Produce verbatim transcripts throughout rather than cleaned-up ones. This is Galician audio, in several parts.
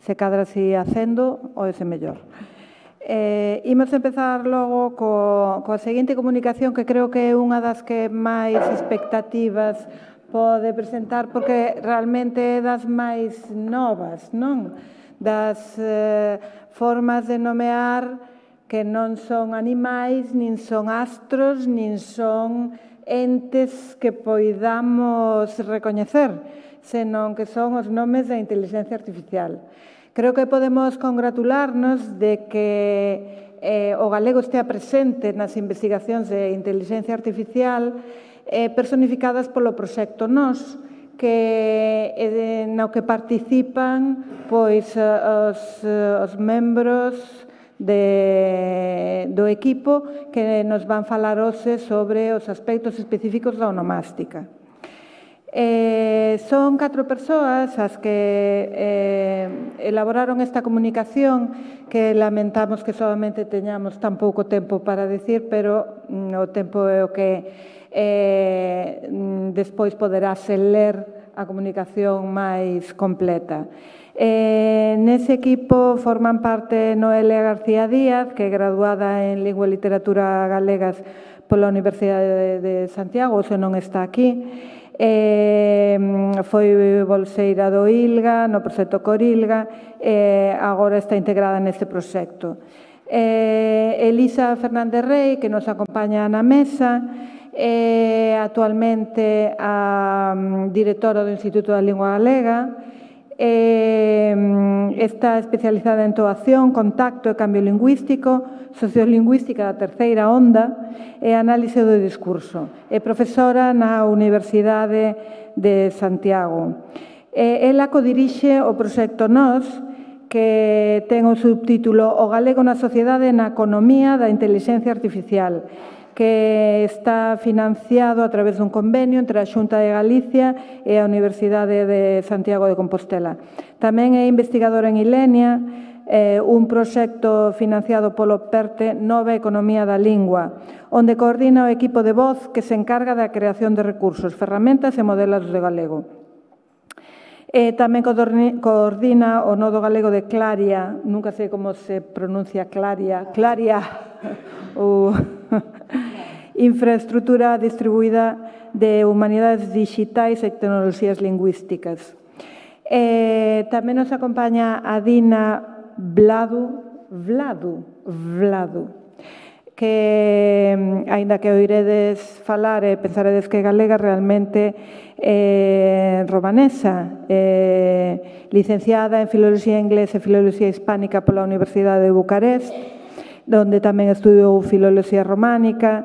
se cadra si acendo ou ese mellor. Eh, imos empezar logo co, coa seguinte comunicación que creo que é unha das que máis expectativas pode presentar porque realmente é das máis novas, non? Das eh, formas de nomear que non son animais, nin son astros, nin son entes que poidamos recoñecer, senón que son os nomes da inteligencia artificial. Creo que podemos congratularnos de que eh, o galego estea presente nas investigacións de inteligencia artificial eh, personificadas polo proxecto Nós, que eh, no que participan pois, os, os membros de, do equipo que nos van falar hoxe sobre os aspectos específicos da onomástica. Eh, son catro persoas as que eh, elaboraron esta comunicación que lamentamos que solamente teñamos tan pouco tempo para decir, pero mm, o tempo é o que eh, despois poderase ler a comunicación máis completa. Eh, nese equipo forman parte Noelia García Díaz, que é graduada en Lingua e Literatura Galegas pola Universidade de Santiago, se non está aquí. Eh, foi bolseira do ILGA, no proxecto Corilga, e agora está integrada neste proxecto. Eh, Elisa Fernández Rey, que nos acompaña na mesa, é actualmente a um, directora do Instituto da Lingua Galega, eh, está especializada en entoación, contacto e cambio lingüístico, sociolingüística da terceira onda e análise do discurso. É profesora na Universidade de Santiago. E ela codirixe o proxecto Nós, que ten o subtítulo O galego na sociedade e na economía da inteligencia artificial, que está financiado a través dun convenio entre a Xunta de Galicia e a Universidade de Santiago de Compostela. Tamén é investigadora en Ilenia, eh, un proxecto financiado polo PERTE Nova Economía da Lingua, onde coordina o equipo de voz que se encarga da creación de recursos, ferramentas e modelos de galego. Eh, tamén coordina o Nodo Galego de Claria, nunca sei como se pronuncia Claria, Claria, ou infraestructura distribuída de humanidades digitais e tecnoloxías lingüísticas. Eh, tamén nos acompaña a Dina Vladu, Vladu, Vladu, que, aínda que oiredes falar e pensaredes que é galega, realmente é romanesa, é licenciada en Filoloxía Inglesa e Filoloxía Hispánica pola Universidade de Bucarest, onde tamén estudiou Filoloxía Románica,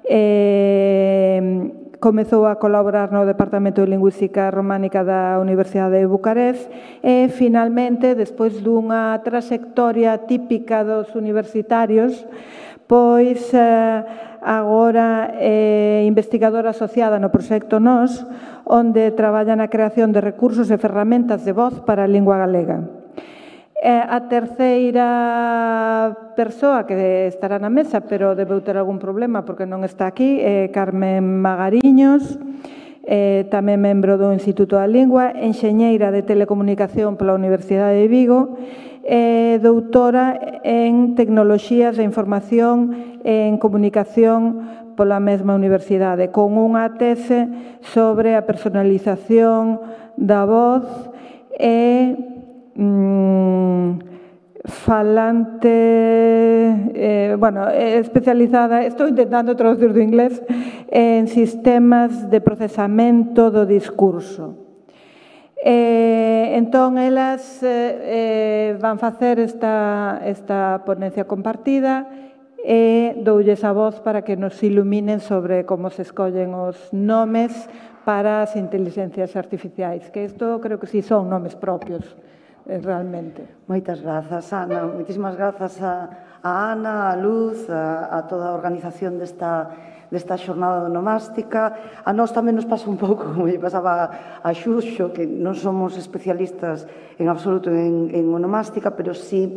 eh, comezou a colaborar no Departamento de Lingüística Románica da Universidade de Bucarest e, finalmente, despois dunha trayectoria típica dos universitarios, pois eh, agora é investigadora asociada no proxecto Nós, onde traballa na creación de recursos e ferramentas de voz para a lingua galega. A terceira persoa que estará na mesa, pero debeu ter algún problema porque non está aquí, é Carmen Magariños, eh, tamén membro do Instituto da Lingua, enxeñeira de Telecomunicación pola Universidade de Vigo, e doutora en Tecnoloxías de Información e en Comunicación pola mesma universidade, con unha tese sobre a personalización da voz e mm, falante, eh, bueno, especializada, estou intentando traducir do inglés, en sistemas de procesamento do discurso. Eh, entón, elas eh, van facer esta, esta ponencia compartida e doulles a voz para que nos iluminen sobre como se escollen os nomes para as inteligencias artificiais, que isto creo que sí son nomes propios, eh, realmente. Moitas grazas, Ana. Moitísimas grazas a, a Ana, a Luz, a, a toda a organización desta desta xornada onomástica. A nós tamén nos pasa un pouco, como lle pasaba a Xuxo, que non somos especialistas en absoluto en, en onomástica, pero sí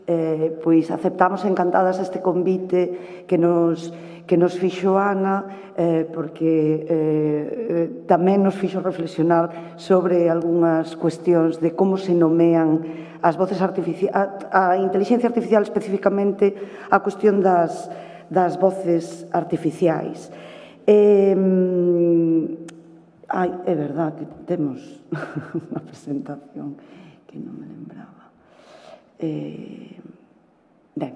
eh, pois aceptamos encantadas este convite que nos, que nos fixo Ana, eh, porque eh, tamén nos fixo reflexionar sobre algunhas cuestións de como se nomean as voces artificiais, a, a inteligencia artificial, especificamente a cuestión das, das voces artificiais. Eh, ai, é verdad que temos unha presentación que non me lembraba. Eh, ben.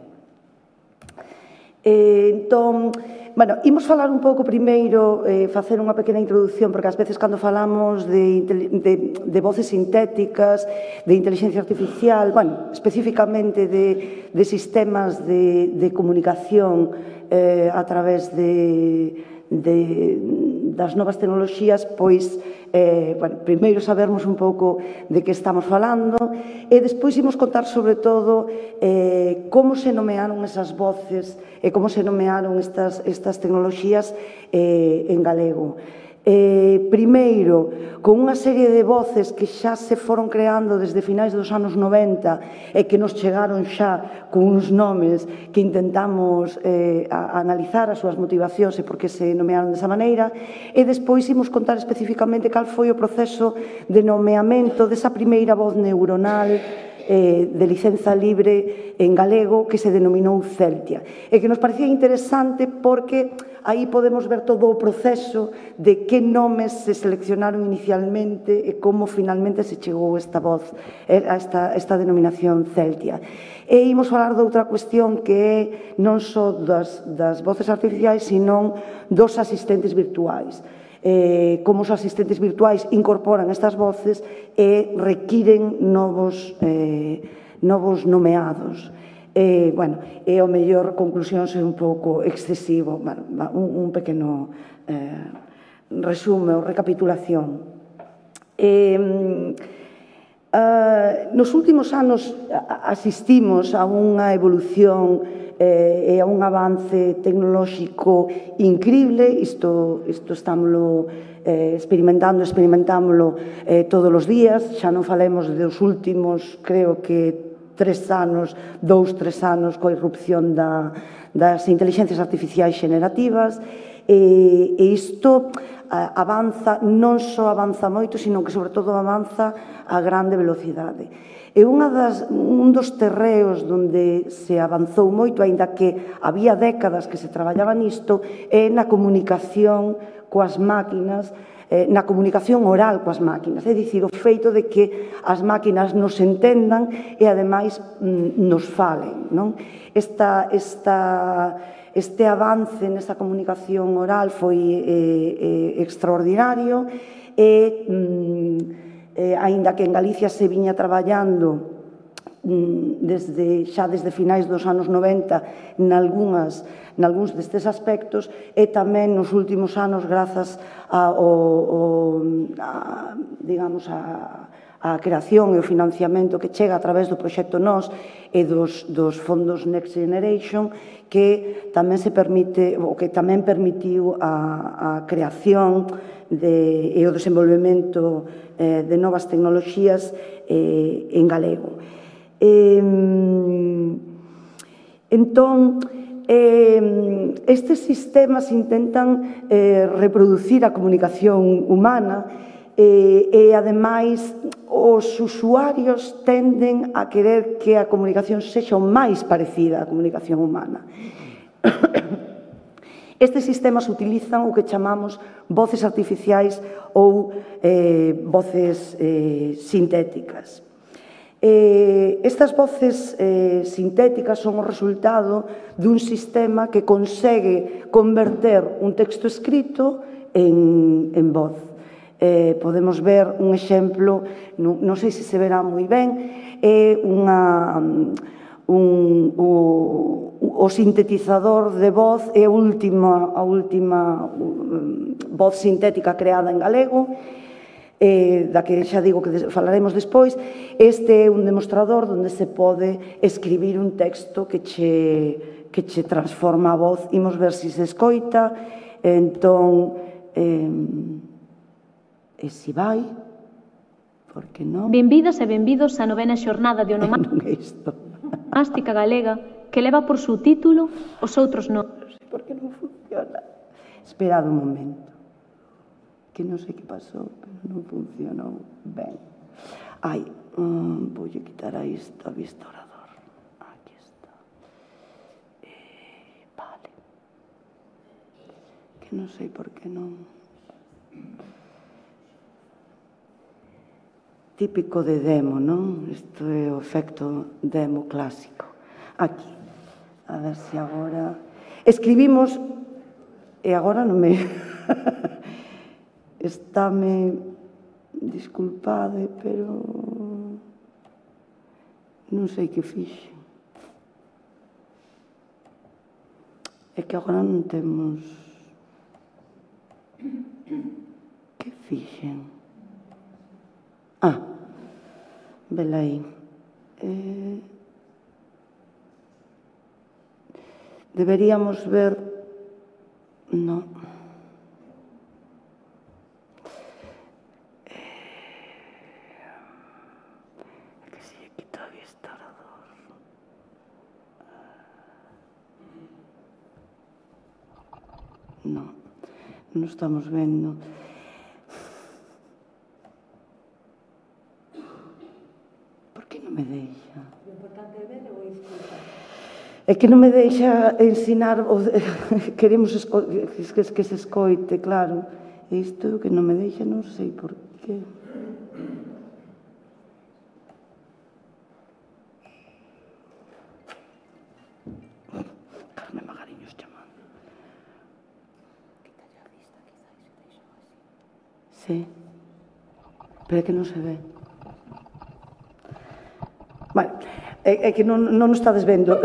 Eh, entón, bueno, imos falar un pouco primeiro, eh, facer unha pequena introducción, porque ás veces cando falamos de, de, de voces sintéticas, de inteligencia artificial, bueno, especificamente de, de sistemas de, de comunicación eh, a través de, de, das novas tecnoloxías, pois, eh, bueno, primeiro sabermos un pouco de que estamos falando e despois imos contar sobre todo eh, como se nomearon esas voces e como se nomearon estas, estas tecnoloxías eh, en galego. Eh, primeiro, con unha serie de voces que xa se foron creando desde finais dos anos noventa e que nos chegaron xa con uns nomes que intentamos eh, a, a analizar as súas motivacións e por que se nomearon desa maneira, e despois imos contar especificamente cal foi o proceso de nomeamento desa primeira voz neuronal eh, de licenza libre en galego que se denominou Celtia, e que nos parecía interesante porque aí podemos ver todo o proceso de que nomes se seleccionaron inicialmente e como finalmente se chegou esta voz, a esta, esta denominación Celtia. E imos falar de outra cuestión que é non só das, das voces artificiais, sino dos asistentes virtuais. Eh, como os asistentes virtuais incorporan estas voces e requiren novos, eh, novos nomeados. Eh, bueno, e o mellor conclusión é un pouco excesivo, bueno, un, un pequeno eh, resume ou recapitulación. Eh, eh, nos últimos anos asistimos a unha evolución eh, e a un avance tecnolóxico increíble, isto, isto estámoslo eh, experimentando, experimentámoslo eh, todos os días, xa non falemos dos últimos, creo que tres anos, dous, tres anos, coa irrupción da, das inteligencias artificiais xenerativas, e, e isto a, avanza, non só avanza moito, sino que, sobre todo, avanza a grande velocidade. E unha das, un dos terreos onde se avanzou moito, aínda que había décadas que se traballaba nisto, é na comunicación coas máquinas, na comunicación oral coas máquinas, é dicir, o feito de que as máquinas nos entendan e, ademais, nos falen, non? Esta, esta, este avance nesa comunicación oral foi eh, eh, extraordinario e, eh, aínda que en Galicia se viña traballando desde, xa desde finais dos anos noventa nalgúnas, nalgúns destes aspectos, e tamén nos últimos anos, grazas a, o, o, a, digamos, a, a creación e o financiamento que chega a través do proxecto Nós e dos, dos fondos Next Generation, que tamén se permite, o que tamén permitiu a, a creación de, e o desenvolvemento eh, de novas tecnoloxías eh, en galego. Eh, entón, eh, estes sistemas intentan eh, reproducir a comunicación humana eh, e, ademais, os usuarios tenden a querer que a comunicación sexa o máis parecida á comunicación humana. Estes sistemas utilizan o que chamamos voces artificiais ou eh, voces eh, sintéticas. Eh, estas voces eh, sintéticas son o resultado dun sistema que consegue converter un texto escrito en, en voz. Eh, podemos ver un exemplo, non, non sei se se verá moi ben, é unha, un, o, o sintetizador de voz é a última, a última um, voz sintética creada en galego, Eh, da que xa digo que falaremos despois. Este é un demostrador onde se pode escribir un texto que che, que che transforma a voz. Imos ver se se escoita. Entón, eh, e si vai, por que non? Benvidas e benvidos á novena xornada de onomástico. Non é isto. onomástica galega que leva por subtítulo os outros nomes. Non sei por que non funciona. Esperad un momento. Que non sei que pasou, pero non funcionou ben. Ai, um, voulle quitar a isto a vista orador. Aquí está. Eh, vale. Que non sei por que non... Típico de demo, non? Isto é o efecto demo clásico. Aquí. A ver se agora... Escribimos... E agora non me... Estáme... Disculpade, pero... Non sei que fixe. É que agora non temos... Que fixen? Ah, vela aí. Eh... Deberíamos ver... No. É que se lle quita a vista orador. No, non estamos vendo. Por que non me deixa? O importante é ver ou escutar. É que non me deixa ensinar, queremos que se escoite, claro. E isto que non me deixa, non sei por qué. Carmen Magariños chamando. Quítalle a vista, quizás se deixou así. Sí, pero é que non se ve. Bueno, é que non nos estades vendo.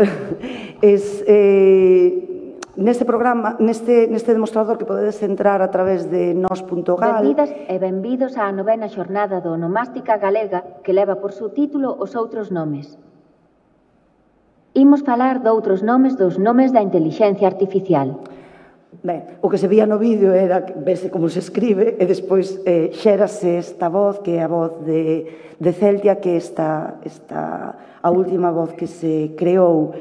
Neste programa, neste demostrador que podedes entrar a través de nos punto gal... Benvidas e benvidos á novena xornada do Onomástica Galega que leva por subtítulo Os outros nomes. Imos falar doutros nomes dos nomes da intelixencia artificial. Ben, o que se vía no vídeo era vese como se escribe e despois xérase esta voz que é a voz de Celtia, que é a última voz que se creou,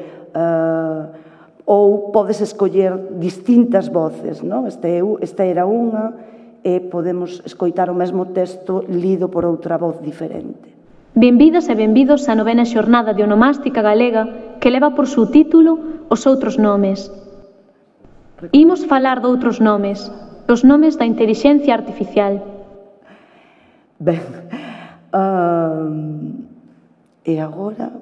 ou podes escoller distintas voces, non? Esta era unha e podemos escoitar o mesmo texto lido por outra voz diferente. Benvidas e benvidos á novena xornada de Onomástica Galega que leva por subtítulo Os outros nomes. Imos falar doutros nomes, os nomes da intelixencia artificial. Ben, e agora...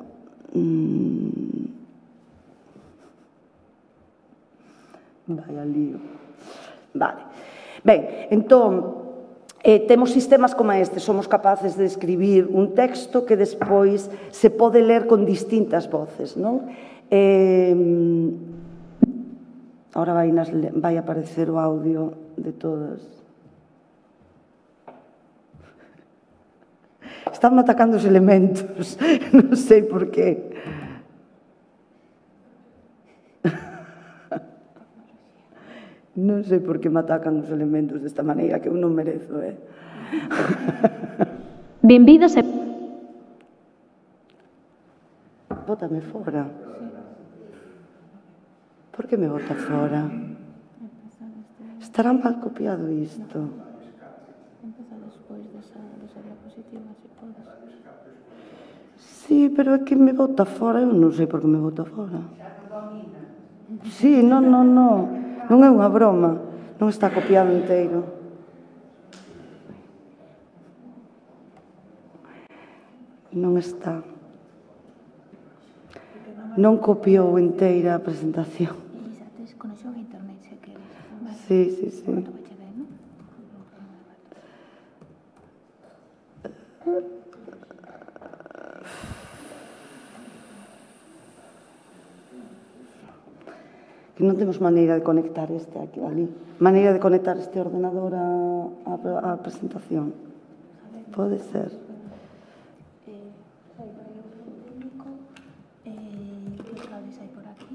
Vai al lío. Vale. Ben, entón, temos sistemas como este, somos capaces de escribir un texto que despois se pode ler con distintas voces, non? Ahora vai aparecer o audio de todas. Están atacando os elementos, non sei por qué. Non sei por que me atacan os elementos desta maneira, que eu non merezo, eh? Benvidas e... Bótame fora. Por que me bota fora? Estará mal copiado isto. Empeza despois desa diapositiva, se podes. Sí, pero é que me bota fora, eu non sei por que me bota fora. Sí, non, non, non. Non é unha broma, non está copiado inteiro. Non está. Non copiou inteira a presentación. Elisa, tes conexión a internet se queres. Sí, sí, sí. Tómache ben, non? Que non temos maneira de conectar este aquí, ali. Maneira de conectar este ordenador á presentación. Pode ser. Hai por aí outro técnico. Que claves hai por aquí?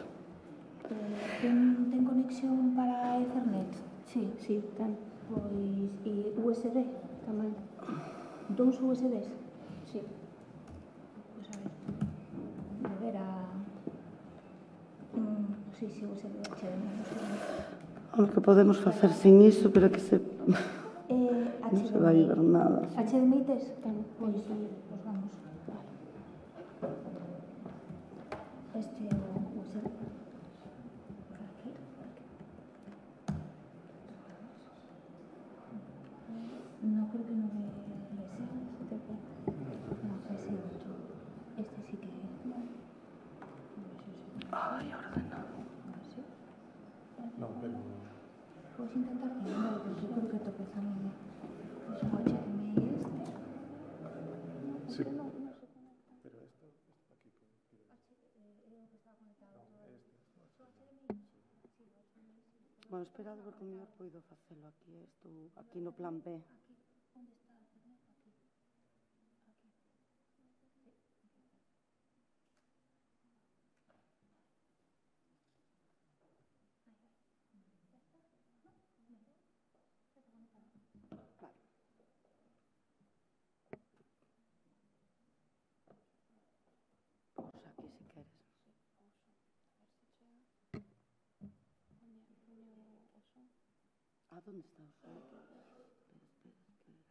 Ten conexión para Ethernet? Sí, sí, ten. Pois, e U S B tamén. Dous U S Bs? Sí. Pois a ver. Sí, sí, U S B, H D M I. O que podemos facer sin iso, pero que se... Eh, non se vai ver nada. H D M I tes? Claro, pois, pois vamos. Este é o U S B. Por aquí. No, creo que no me desea. No, ese otro. Este sí que... Ai, ordenado. No, pero... Podes intentar que no, porque creo que estou pensando en... Pois o H D M I este... Sí. No, no se conecta. Pero esto está aquí. Era o que estaba conectado. Bueno, esperad, porque mellor poido facelo aquí, isto, aquí no plan B. Onde está o internet? Aquí. Aquí. Pois aquí, se queres. Ah, onde está o son? Espera, espera, espera.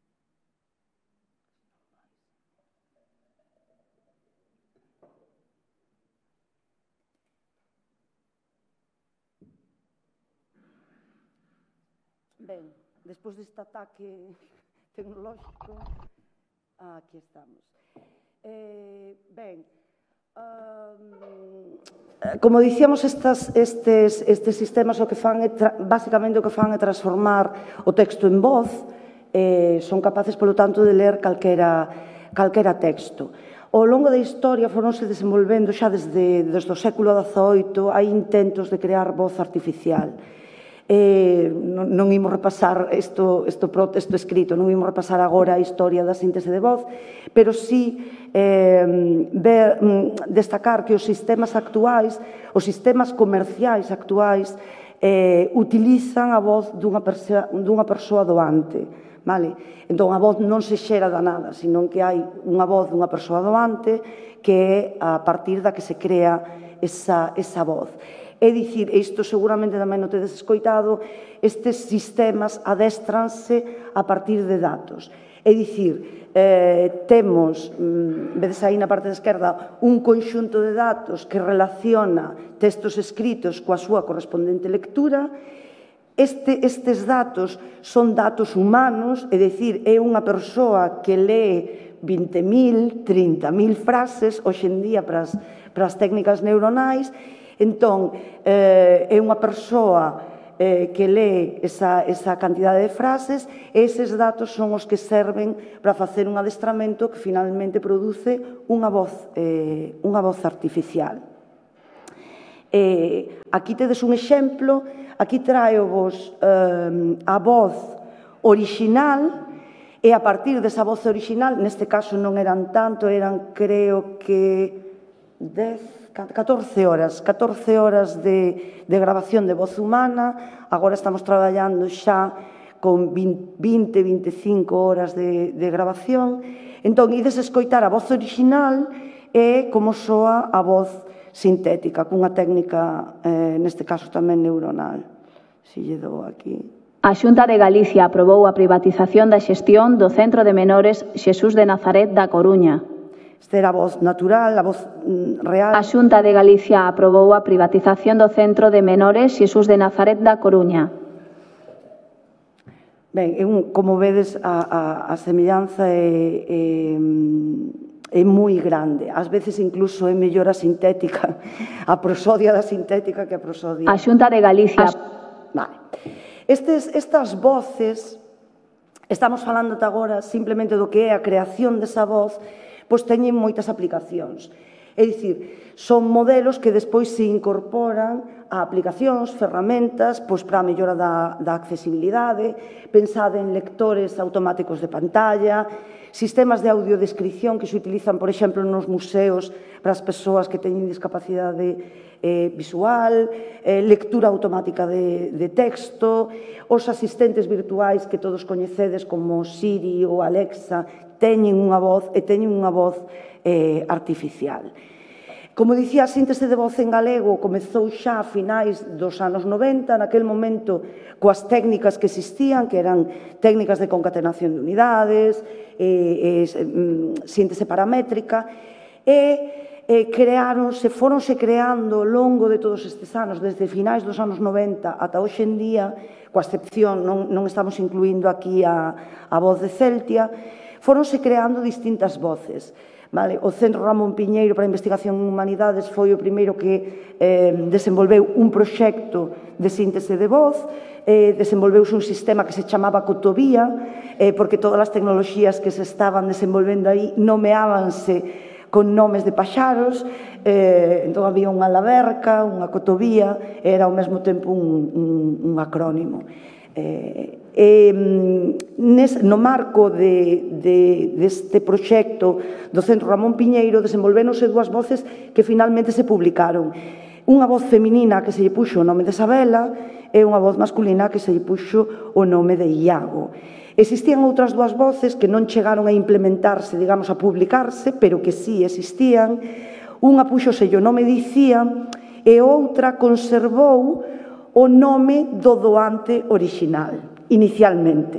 Ben, despois deste ataque tecnolóxico, aquí estamos. Eh, ben, um, como dicíamos, estas, estes, estes sistemas o que fan é, basicamente o que fan é transformar o texto en voz, eh, son capaces, polo tanto, de ler calquera, calquera texto. Ao longo da historia foronse desenvolvendo xa desde, desde o século dezaoito, hai intentos de crear voz artificial. Eh, non, non imos repasar isto, isto, isto escrito, non imos repasar agora a historia da síntese de voz, pero sí eh, ver, destacar que os sistemas actuais, os sistemas comerciais actuais, eh, utilizan a voz dunha persoa, dunha persoa doante. Vale? Entón, a voz non se xera da nada, senón que hai unha voz dunha persoa doante que é a partir da que se crea esa, esa voz. É dicir, isto seguramente tamén non tedes escoitado, estes sistemas adéstranse a partir de datos. É dicir, eh, temos, vedes aí na parte da esquerda, un conxunto de datos que relaciona textos escritos coa súa correspondente lectura. Este, estes datos son datos humanos, é dicir, é unha persoa que lee vinte mil, trinta mil frases, hoxe en día para as, para as técnicas neuronais. Entón, eh, é unha persoa eh, que lee esa, esa cantidade de frases, e eses datos son os que serven para facer un adestramento que finalmente produce unha voz, eh, unha voz artificial. Eh, aquí tedes un exemplo, aquí traio-vos eh, a voz original, e a partir desa voz original, neste caso non eran tanto, eran creo que dez, catorce horas, catorce horas de, de grabación de voz humana. Agora estamos traballando xa con vinte, veinticinco horas de, de grabación. Entón, ides escoitar a voz original e como soa a voz sintética, cunha técnica, eh, neste caso tamén neuronal. Si lle dou aquí. A Xunta de Galicia aprobou a privatización da xestión do Centro de Menores Xesús de Nazaret da Coruña. Esta era a voz natural, a voz real. A Xunta de Galicia aprobou a privatización do Centro de Menores Xesús de Nazaret da Coruña. Ben, como vedes, a, a, a semellanza é, é, é moi grande. Ás veces incluso é mellor a sintética, a prosodia da sintética que a prosodia. A Xunta de Galicia... Vale. Estes, estas voces, estamos falando agora simplemente do que é a creación desa voz, pois teñen moitas aplicacións. É dicir, son modelos que despois se incorporan a aplicacións, ferramentas, pois para a mellora da, da accesibilidade, pensade en lectores automáticos de pantalla, sistemas de audiodescripción que se utilizan, por exemplo, nos museos para as persoas que teñen discapacidade eh, visual, eh, lectura automática de, de texto, os asistentes virtuais que todos coñecedes como Siri ou Alexa, teñen unha voz e teñen unha voz eh, artificial. Como dicía, a síntese de voz en galego comezou xa a finais dos anos noventa, naquel momento coas técnicas que existían, que eran técnicas de concatenación de unidades, eh, eh, síntese paramétrica, e eh, creáronse, foronse creando ao longo de todos estes anos, desde finais dos anos noventa ata hoxe en día, coa excepción, non, non estamos incluindo aquí a, a voz de Celtia, foronse creando distintas voces. Vale? O Centro Ramón Piñeiro para a Investigación en Humanidades foi o primeiro que eh, desenvolveu un proxecto de síntese de voz, eh, desenvolveuse un sistema que se chamaba Cotovía, eh, porque todas as tecnoloxías que se estaban desenvolvendo aí nomeábanse con nomes de paxaros, eh, entón había unha laberca, unha cotovía, era ao mesmo tempo un, un, un acrónimo. Eh, eh, nes, no marco de, de, deste proxecto do Centro Ramón Piñeiro desenvolvéronse dúas voces que finalmente se publicaron. Unha voz feminina que se lle puxo o nome de Sabela e unha voz masculina que se lle puxo o nome de Iago. Existían outras dúas voces que non chegaron a implementarse, digamos, a publicarse, pero que sí existían. Unha puxose o nome de Icía e outra conservou o nome do doante orixinal, inicialmente.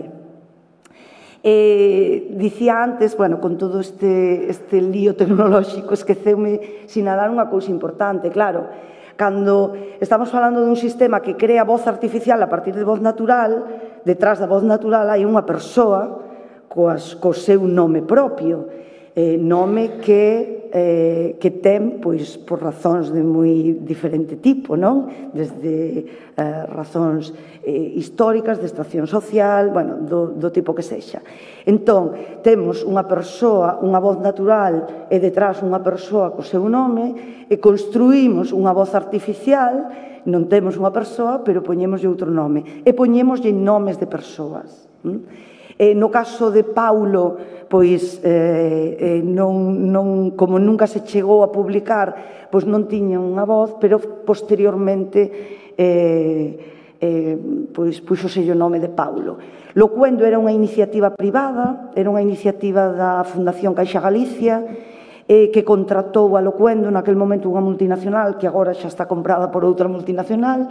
Eh, dicía antes, bueno, con todo este, este lío tecnolóxico, esqueceume sinalar unha cousa importante, claro, cando estamos falando dun sistema que crea voz artificial a partir de voz natural, detrás da voz natural hai unha persoa coas, co seu nome propio, eh, nome que, eh, que ten, pois, por razóns de moi diferente tipo, non? Desde eh, razóns eh, históricas, de extracción social, bueno, do, do tipo que sexa. Entón, temos unha persoa, unha voz natural e detrás unha persoa co seu nome e construímos unha voz artificial, non temos unha persoa, pero poñémoslle outro nome e poñémoslle nomes de persoas. Eh, no caso de Paulo, pois, eh, eh, non, non, como nunca se chegou a publicar, pois non tiña unha voz, pero posteriormente eh, eh, pois, puxose o nome de Paulo. Locuendo era unha iniciativa privada, era unha iniciativa da Fundación Caixa Galicia, eh, que contratou a Locuendo naquel momento unha multinacional, que agora xa está comprada por outra multinacional.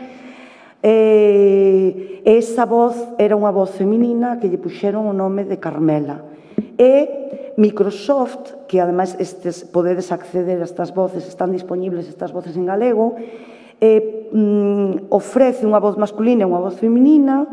E esa voz era unha voz feminina que lle puxeron o nome de Carmela. E Microsoft, que ademais estes, podedes acceder a estas voces, están disponibles estas voces en galego, eh, mm, ofrece unha voz masculina e unha voz feminina,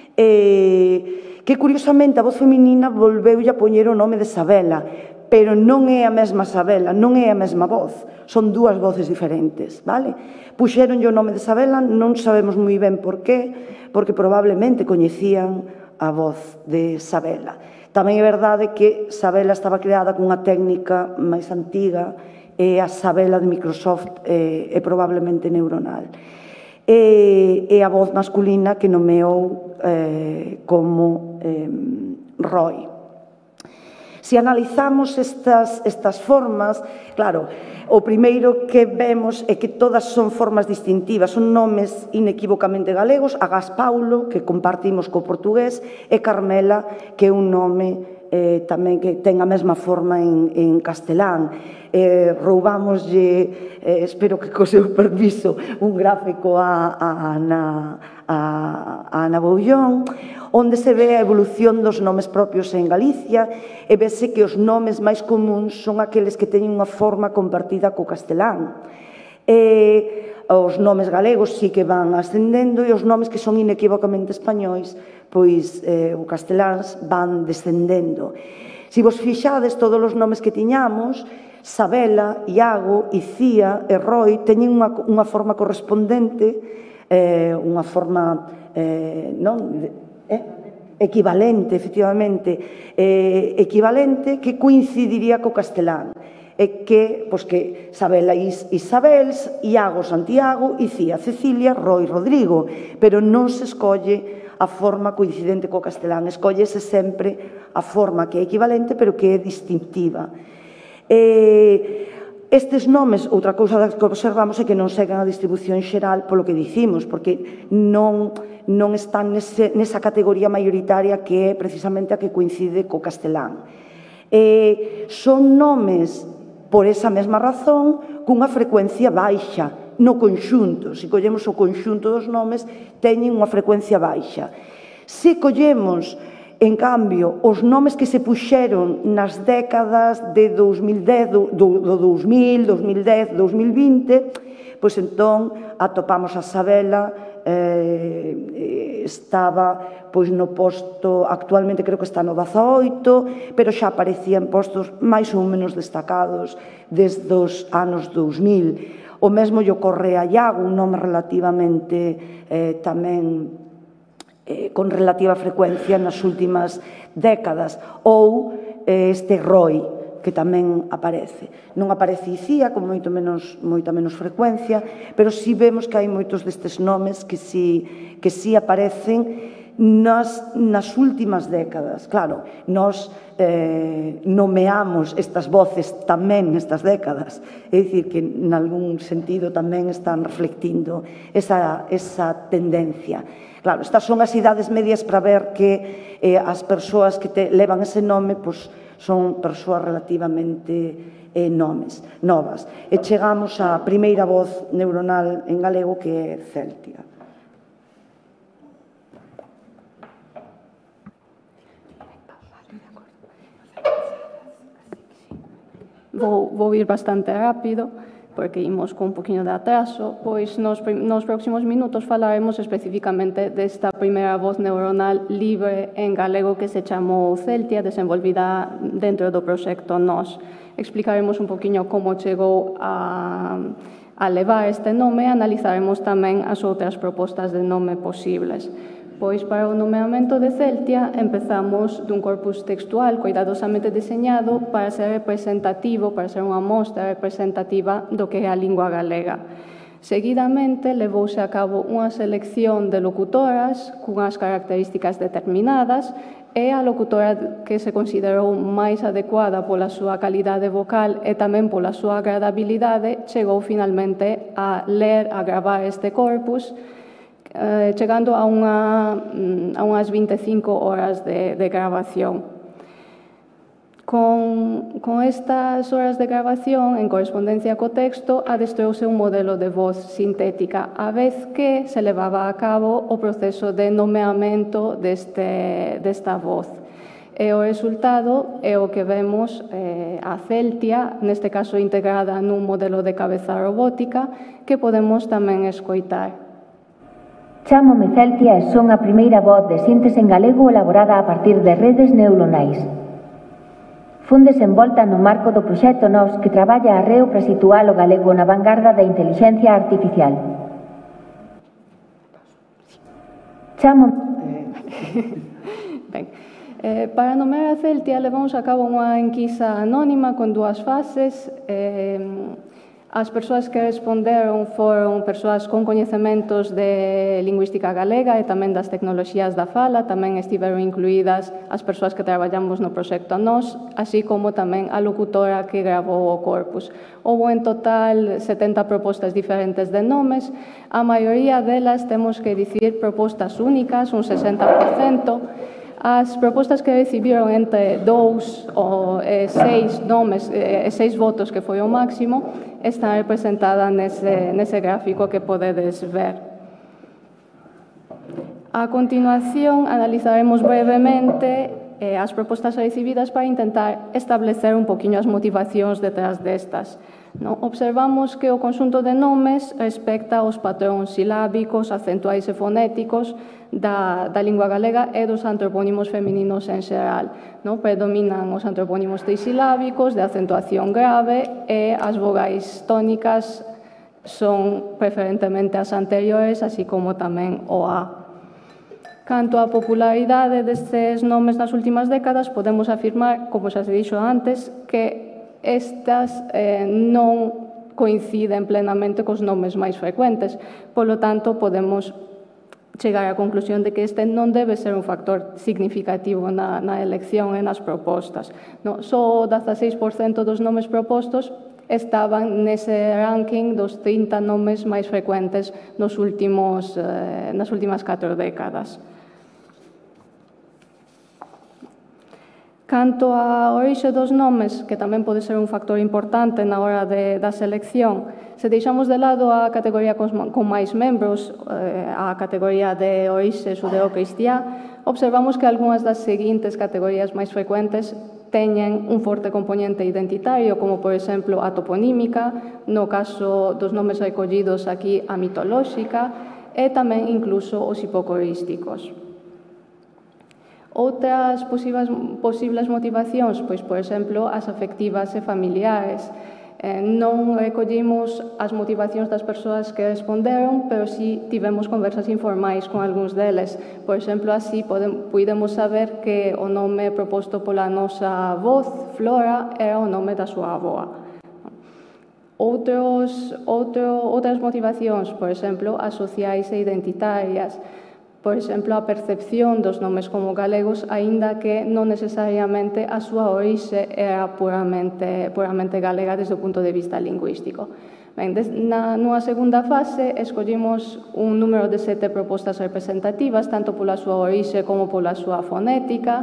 eh, que curiosamente a voz feminina volveulle a poñer o nome de Sabela, pero non é a mesma Sabela, non é a mesma voz, son dúas voces diferentes, vale? Puxeronlle o nome de Sabela, non sabemos moi ben por qué, porque probablemente coñecían a voz de Sabela. Tamén é verdade que Sabela estaba creada cunha técnica máis antiga e a Sabela de Microsoft é, é probablemente neuronal. E, e a voz masculina que nomeou eh, como eh, Roy. Se analizamos estas, estas formas, claro, o primeiro que vemos é que todas son formas distintivas, son nomes inequívocamente galegos, Agás Paulo, que compartimos co portugués, e Carmela, que é un nome eh, tamén que ten a mesma forma en, en castelán. Eh, roubámoslle, eh, espero que co seu permiso, un gráfico a, a, Ana, a, a Ana Boullón, onde se ve a evolución dos nomes propios en Galicia e vese que os nomes máis comuns son aqueles que teñen unha forma compartida co castelán. E os nomes galegos sí que van ascendendo e os nomes que son inequívocamente españois, pois eh, o casteláns van descendendo. Se vos fixades, todos os nomes que tiñamos, Sabela, Iago, Icía e Roy, teñen unha, unha forma correspondente, eh, unha forma eh, non, eh, equivalente, efectivamente, eh, equivalente que coincidiría co castelán. E que, pois que Sabela Isabels, Iago Santiago, Icía Cecilia, Roy Rodrigo, pero non se escolle a forma coincidente co castelán, escollese sempre a forma que é equivalente, pero que é distintiva. Eh, estes nomes, outra cousa que observamos é que non seguen a distribución xeral polo que dicimos, porque non, non están nese, nesa categoría mayoritaria que é precisamente a que coincide co castelán. Eh, son nomes por esa mesma razón, cunha frecuencia baixa no conxunto. Se collemos o conxunto dos nomes, teñen unha frecuencia baixa. Se collemos, en cambio, os nomes que se puxeron nas décadas de dous mil dez, do, do dous mil, dous mil dez, dous mil vinte, pois entón atopamos a Sabela, eh, estaba pois no posto, actualmente creo que está no dezaoito, pero xa aparecía en postos máis ou menos destacados desde os anos dous mil. O mesmo lle ocorre a Iago, un nome relativamente eh, tamén eh, con relativa frecuencia nas últimas décadas, ou eh, este Roy, que tamén aparece. Non aparece Icía con moito menos, moita menos frecuencia, pero si vemos que hai moitos destes nomes que si, que si aparecen nas, nas últimas décadas. Claro, nós eh, nomeamos estas voces tamén nestas décadas, é dicir, que en algún sentido tamén están reflectindo esa, esa tendencia. Claro, estas son as idades medias para ver que eh, as persoas que te levan ese nome, pois, son persoas relativamente eh, nomes, novas. E chegamos á primeira voz neuronal en galego, que é céltica. Vou, vou ir bastante rápido, porque imos con un poquinho de atraso, pois nos, nos próximos minutos falaremos especificamente desta primeira voz neuronal libre en galego que se chamou Celtia, desenvolvida dentro do proxecto Nós. Explicaremos un poquinho como chegou a, a levar este nome e analizaremos tamén as outras propostas de nome posibles. Pois para o nomeamento de Celtia empezamos dun corpus textual cuidadosamente deseñado para ser representativo, para ser unha mostra representativa do que é a lingua galega. Seguidamente, levouse a cabo unha selección de locutoras cunhas características determinadas e a locutora que se considerou máis adecuada pola súa calidade vocal e tamén pola súa agradabilidade chegou finalmente a ler, a gravar este corpus, Eh, chegando a, unha, a unhas vinte e cinco horas de, de grabación. Con, con estas horas de grabación, en correspondencia co texto, adestrouse un modelo de voz sintética, a vez que se levaba a cabo o proceso de nomeamento deste, desta voz. E o resultado é o que vemos eh, a Celtia, neste caso integrada nun modelo de cabeza robótica, que podemos tamén escoitar. Chámome Celtia e son a primeira voz de síntese en galego elaborada a partir de redes neuronais. Fun desenvolta no marco do proxecto Nós, que traballa arreo para situar o galego na vanguarda da intelixencia artificial. Chamo... Ben, eh, para nomear a Celtia levamos a cabo unha enquisa anónima con dúas fases. Eh, As persoas que responderon foron persoas con coñecementos de lingüística galega e tamén das tecnoloxías da fala, tamén estiveron incluídas as persoas que traballamos no proxecto Nós, así como tamén a locutora que gravou o corpus. Houbo en total setenta propostas diferentes de nomes, a maioría delas temos que dicir propostas únicas, un sesenta por cento. As propostas que recibiron entre dous ou seis nomes e seis votos, que foi o máximo, están representadas nese, nese gráfico que podedes ver. A continuación, analizaremos brevemente eh, as propostas recibidas para intentar establecer un poquinho as motivacións detrás destas. No? Observamos que o conxunto de nomes respecta os patróns silábicos, acentuais e fonéticos da, da lingua galega e dos antropónimos femininos en xeral. No? Predominan os antropónimos trisilábicos de acentuación grave e as vogais tónicas son preferentemente as anteriores, así como tamén o A. Canto á popularidade destes nomes nas últimas décadas, podemos afirmar, como xa se dixo antes, que estas eh, non coinciden plenamente cos nomes máis frecuentes. Polo tanto, podemos chegar á conclusión de que este non debe ser un factor significativo na, na elección e nas propostas. No, só o dezaseis por cento dos nomes propostos estaban nese ranking dos trinta nomes máis frecuentes nos últimos, eh, nas últimas catro décadas. Canto a orixe dos nomes, que tamén pode ser un factor importante na hora de, da selección, se deixamos de lado a categoría con, con máis membros, eh, a categoría de orixe xudeo-cristiá, observamos que algunhas das seguintes categorías máis frecuentes teñen un forte componente identitario, como, por exemplo, a toponímica, no caso dos nomes recollidos aquí, a mitolóxica, e tamén incluso os hipocorísticos. Outras posibles, posibles motivacións, pois, por exemplo, as afectivas e familiares. Eh, non recollimos as motivacións das persoas que responderon, pero si tivemos conversas informais con algúns deles. Por exemplo, así podemos saber que o nome proposto pola nosa voz, Flora, era o nome da súa avoa. Outros, outro, outras motivacións, por exemplo, as sociais e identitarias. Por exemplo, a percepción dos nomes como galegos, aínda que non necesariamente a súa orixe era puramente, puramente galega desde o punto de vista lingüístico. Ben, des, na nunha segunda fase, escollimos un número de sete propostas representativas, tanto pola súa orixe como pola súa fonética.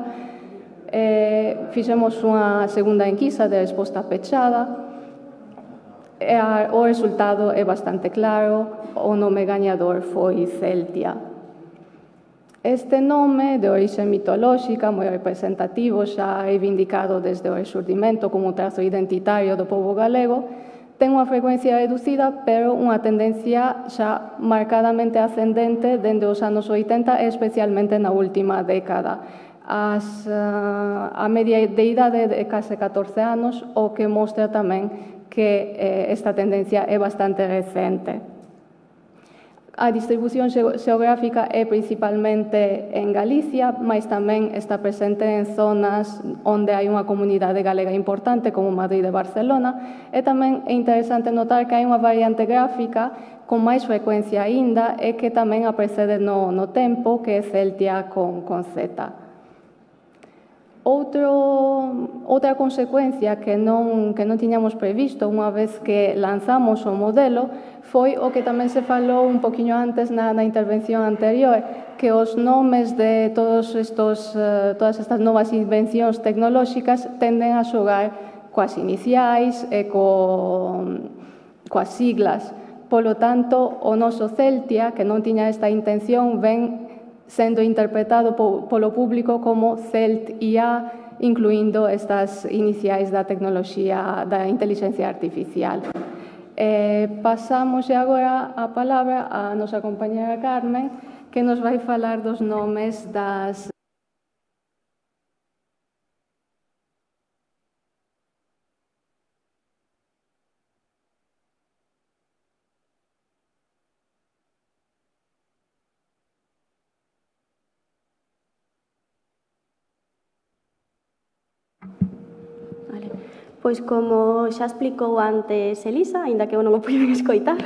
Eh, fixemos unha segunda enquisa de resposta pechada. E a, o resultado é bastante claro. O nome gañador foi Celtia. Este nome, de orixe mitolóxica, moi representativo, xa reivindicado desde o rexurdimento como un trazo identitario do pobo galego, ten unha frecuencia reducida, pero unha tendencia xa marcadamente ascendente dende os anos oitenta e especialmente na última década. As, uh, a media de idade de case catorce anos, o que mostra tamén que eh, esta tendencia é bastante recente. A distribución xeográfica é principalmente en Galicia, mas tamén está presente en zonas onde hai unha comunidade galega importante, como Madrid e Barcelona, e tamén é interesante notar que hai unha variante gráfica con máis frecuencia aínda e que tamén a precede no, no tempo, que é Celtia con, con Z. Outro, outra consecuencia que non, que non tiñamos previsto unha vez que lanzamos o modelo foi o que tamén se falou un poquinho antes na, na intervención anterior, que os nomes de todos estos, uh, todas estas novas invencións tecnolóxicas tenden a xogar coas iniciais e co, coas siglas. Polo tanto, o noso Celtia, que non tiña esta intención, ven sendo interpretado polo público como Celt I A, incluindo estas iniciais da tecnoloxía da inteligencia artificial. Eh, pasamos agora a palabra a nosa compañera Carmen, que nos vai falar dos nomes das Pois como xa explicou antes Elisa, aínda que eu non o puiden escoitar,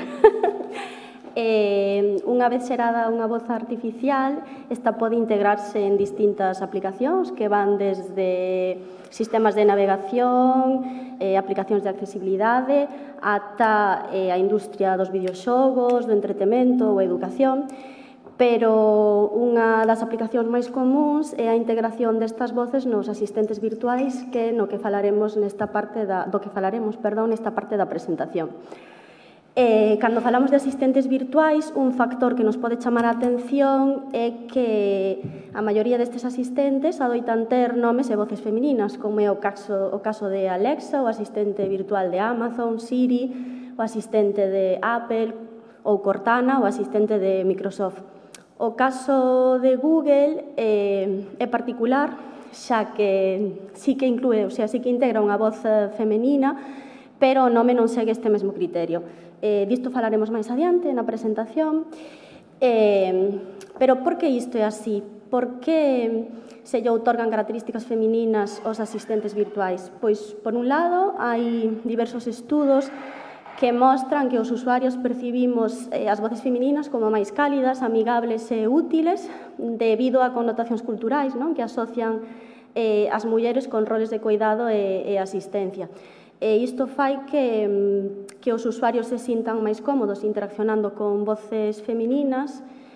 eh, unha vez xerada unha voz artificial, esta pode integrarse en distintas aplicacións que van desde sistemas de navegación, eh, aplicacións de accesibilidade, ata eh, a industria dos videoxogos, do entretemento ou a educación. Pero unha das aplicacións máis comuns é a integración destas voces nos asistentes virtuais, que no que falaremos nesta parte da, do que falaremos, perdón, nesta parte da presentación. Eh, cando falamos de asistentes virtuais, un factor que nos pode chamar a atención é que a maioría destes asistentes adoitan ter nomes e voces femininas, como é o caso, o caso de Alexa, o asistente virtual de Amazon, Siri, o asistente de Apple, ou Cortana, o asistente de Microsoft. O caso de Google eh, é particular, xa que sí que inclúe, o sea, sí que integra unha voz femenina, pero o nome non segue este mesmo criterio. Eh, disto falaremos máis adiante na presentación. Eh, pero por que isto é así? Por que se lle outorgan características femininas aos asistentes virtuais? Pois, por un lado, hai diversos estudos que mostran que os usuarios percibimos eh, as voces femininas como máis cálidas, amigables e útiles debido a connotacións culturais, non? Que asocian eh, as mulleres con roles de cuidado e, e asistencia. E isto fai que, que os usuarios se sintan máis cómodos interaccionando con voces femininas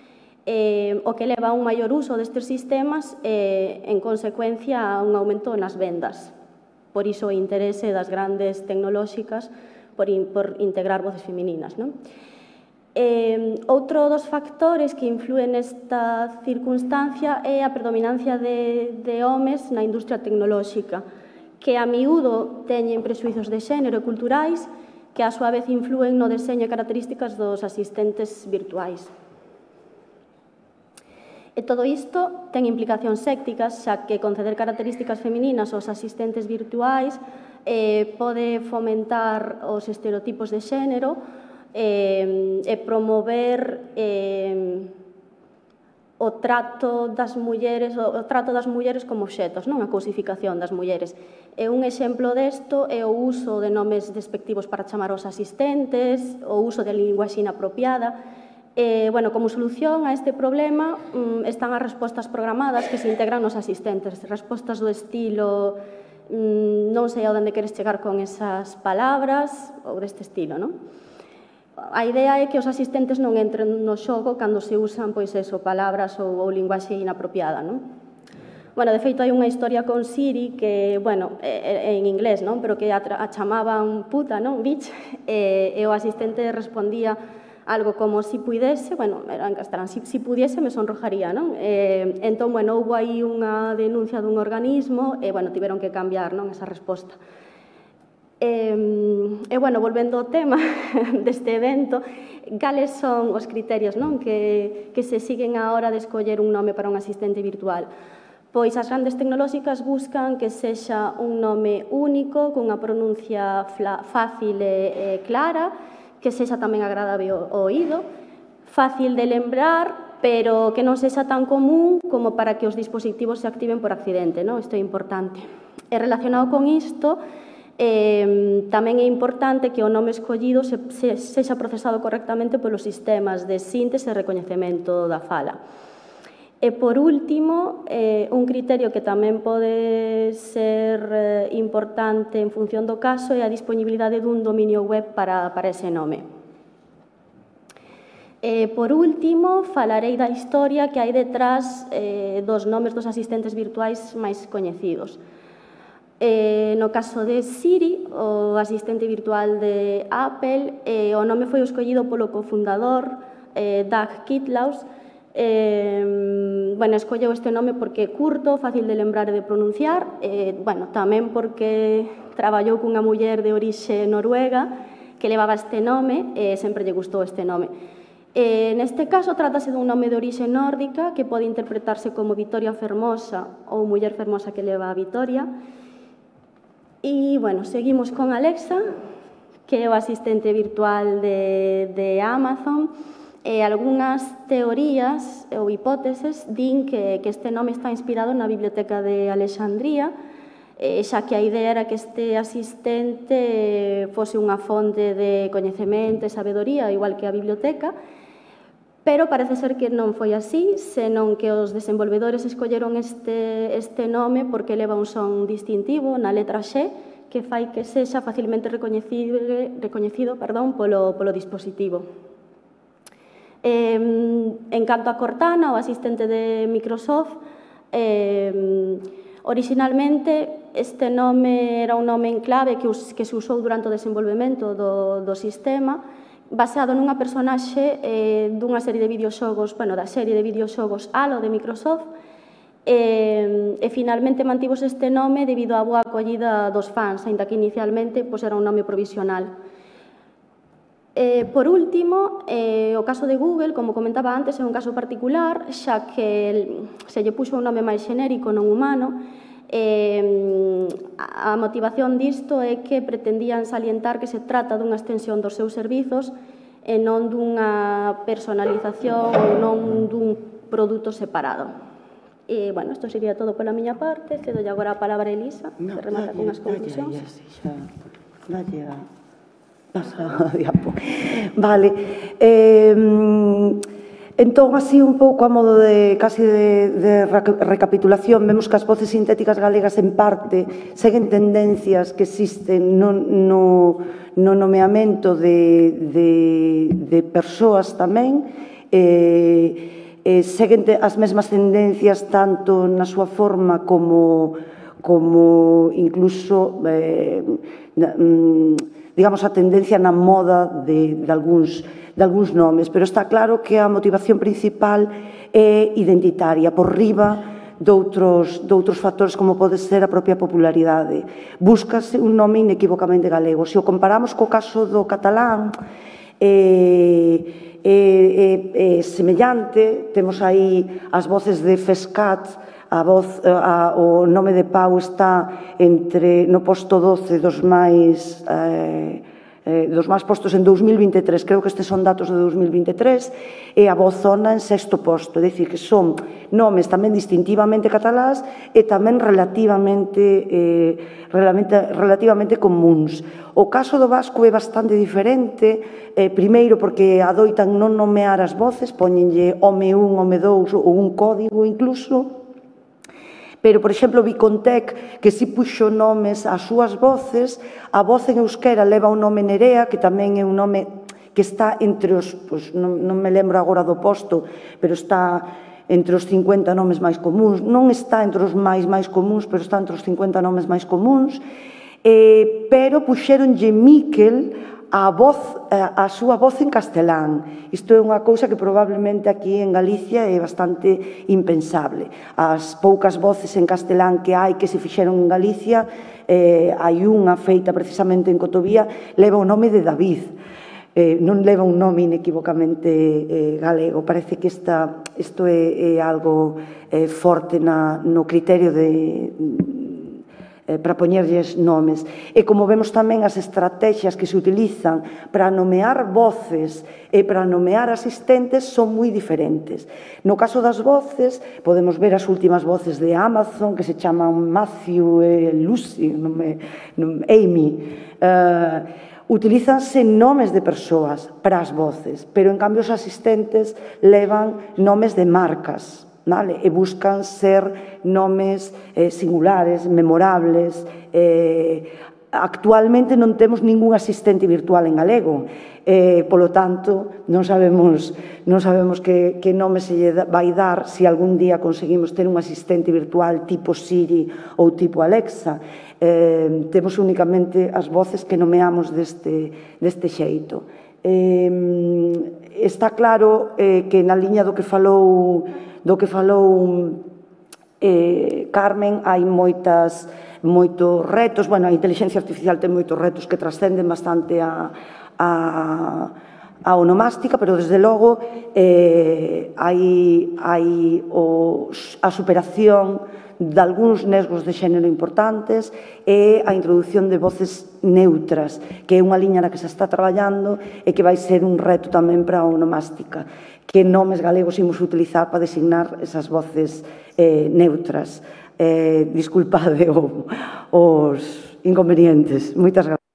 eh, o que leva a un maior uso destes sistemas e, en consecuencia, a un aumento nas vendas. Por iso o interese das grandes tecnolóxicas por, in, por integrar voces femininas, non? Eh, outro dos factores que influen nesta circunstancia é a predominancia de, de homes na industria tecnolóxica, que a miúdo teñen presuizos de xénero e culturais que a súa vez influen no deseño e características dos asistentes virtuais. E todo isto ten implicacións éticas, xa que conceder características femininas aos asistentes virtuais eh, pode fomentar os estereotipos de xénero e eh, promover eh, o trato das mulleres, o trato das mulleres como obxetos, non a cosificación das mulleres. E un exemplo desto é o uso de nomes despectivos para chamar aos asistentes, o uso de linguaxe inapropiada. E, bueno, como solución a este problema mm, están as respostas programadas que se integran nos asistentes, respostas do estilo mm, non sei a onde queres chegar con esas palabras ou deste estilo, non? A idea é que os asistentes non entren no xogo cando se usan, pois eso, palabras ou, ou linguaxe inapropiada, non? Bueno, de feito, hai unha historia con Siri que, bueno, é, é en inglés, non? Pero que a, a chamaban puta, non? Bitch, e, e o asistente respondía algo como si puidese, bueno, era en castelán, si, si pudiese me sonrojaría, non? E, entón, bueno, houve aí unha denuncia dun organismo e, bueno, tiveron que cambiar, non, esa resposta. E, e, bueno, volvendo ao tema deste evento, cales son os criterios, non, que, que se siguen a hora de escoller un nome para un asistente virtual? Pois as grandes tecnolóxicas buscan que sexa un nome único, cunha pronuncia fácil e, e clara, que sexa tamén agradable ao oído, fácil de lembrar, pero que non sexa tan común como para que os dispositivos se activen por accidente, non? Isto é importante. E relacionado con isto, Eh, tamén é importante que o nome escollido se, se, sexa procesado correctamente polos sistemas de síntese e recoñecemento da fala. E, por último, eh, un criterio que tamén pode ser eh, importante en función do caso é a disponibilidade dun dominio web para, para ese nome. E, por último, falarei da historia que hai detrás eh, dos nomes dos asistentes virtuais máis coñecidos. Eh, no caso de Siri, o asistente virtual de Apple, eh, o nome foi escollido polo cofundador eh, Doug Kitlaus. Eh, bueno, escolleu este nome porque é curto, fácil de lembrar e de pronunciar, eh, bueno, tamén porque traballou cunha muller de orixe noruega que levaba este nome e sempre lle gustou este nome. Eh, neste caso, trátase dun nome de orixe nórdica que pode interpretarse como Vitoria Fermosa ou Muller Fermosa que leva a Vitoria. E, bueno, seguimos con Alexa, que é o asistente virtual de, de Amazon, e algunhas teorías ou hipóteses din que, que este nome está inspirado na Biblioteca de Alexandría, eh, xa que a idea era que este asistente fose unha fonte de coñecemento e sabedoría, igual que a biblioteca, pero parece ser que non foi así, senón que os desenvolvedores escolleron este, este nome porque leva un son distintivo na letra X que fai que sexa facilmente recoñecido, recoñecido perdón, polo, polo dispositivo. Eh, en canto a Cortana, o asistente de Microsoft, eh, originalmente este nome era un nome en clave que, us, que se usou durante o desenvolvemento do, do sistema, baseado nunha personaxe eh, dunha serie de videoxogos, bueno, da serie de videoxogos Halo de Microsoft, e, e finalmente mantivos este nome debido á boa acollida dos fans, aínda que inicialmente pois, era un nome provisional. Eh, por último, eh, o caso de Google, como comentaba antes, é un caso particular, xa que se lle puxo un nome máis xenérico non humano. Eh, a motivación disto é que pretendían salientar que se trata dunha extensión dos seus servizos e non dunha personalización ou non dun produto separado. E, bueno, isto sería todo pola miña parte. Cedolle agora a palabra a Elisa, que remata con as conclusións. Dalle a... Pasa a diapo. Vale. Eh... Entón, así un pouco a modo de casi de, de recapitulación, vemos que as voces sintéticas galegas en parte seguen tendencias que existen no, no, no nomeamento de, de, de persoas tamén, eh, eh, seguen as mesmas tendencias tanto na súa forma como, como incluso, eh, digamos, a tendencia na moda de, de, algúns, de algúns nomes, pero está claro que a motivación principal é identitaria, por riba doutros, doutros factores como pode ser a propia popularidade. Búscase un nome inequívocamente galego. Se o comparamos co caso do catalán, é, é, é semellante, temos aí as voces de Fescat, a voz, a, o nome de Pau está entre no posto doce dos máis eh, eh, dos máis postos en dous mil vinte e tres, creo que estes son datos de dous mil vinte e tres, e a voz zona en sexto posto, é dicir, que son nomes tamén distintivamente catalás e tamén relativamente, eh, relativamente, relativamente comuns. O caso do vasco é bastante diferente, eh, primeiro porque adoitan non nomear as voces, poñenlle home un, home dous ou un código incluso, pero, por exemplo, Vicontec, que si puxo nomes ás súas voces, a voz en euskera leva o nome Nerea, que tamén é un nome que está entre os, pois, non, non me lembro agora do posto, pero está entre os cincuenta nomes máis comuns, non está entre os máis máis comuns, pero está entre os cincuenta nomes máis comuns, eh, pero puxeronlle Miquel a voz, a súa voz en castelán. Isto é unha cousa que probablemente aquí en Galicia é bastante impensable. As poucas voces en castelán que hai que se fixeron en Galicia, eh, hai unha feita precisamente en Cotovía, leva o nome de David. Eh, non leva un nome inequívocamente eh, galego. Parece que esta, isto é, é algo eh, forte na, no criterio de... para poñerlles nomes. E como vemos tamén as estrategias que se utilizan para nomear voces e para nomear asistentes son moi diferentes. No caso das voces, podemos ver as últimas voces de Amazon que se chaman Matthew e Lucy, non me, non, Amy. Uh, utilízanse nomes de persoas para as voces, pero en cambio os asistentes levan nomes de marcas. Vale? E buscan ser nomes eh, singulares, memorables. Eh, actualmente non temos ningún asistente virtual en galego, eh, polo tanto, non sabemos, non sabemos que, que nome se lle vai dar se algún día conseguimos ter un asistente virtual tipo Siri ou tipo Alexa. Eh, temos únicamente as voces que nomeamos deste, deste xeito. Eh, está claro eh, que na liña do que falou do que falou eh, Carmen, hai moitas, moitos retos, bueno, a inteligencia artificial ten moitos retos que trascenden bastante a, a, a onomástica, pero desde logo eh, hai, hai os, a superación de algúns nesgos de xénero importantes e a introducción de voces neutras, que é unha liña na que se está traballando e que vai ser un reto tamén para a onomástica. Que nomes galegos imos utilizar para designar esas voces eh, neutras. Eh, disculpade o, os inconvenientes. Moitas gracias.